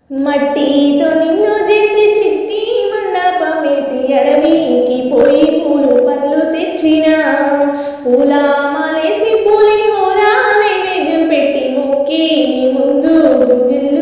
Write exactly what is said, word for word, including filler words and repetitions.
మట్టితో నిన్ను చేసి చిట్టి మండపమేసి అడవికి పోయి పూలు పళ్ళు తెచ్చిన పూల మాలేసి పులిహోర నైవేద్యం పెట్టి మొక్కి నీ ముందు గుంజిల్లు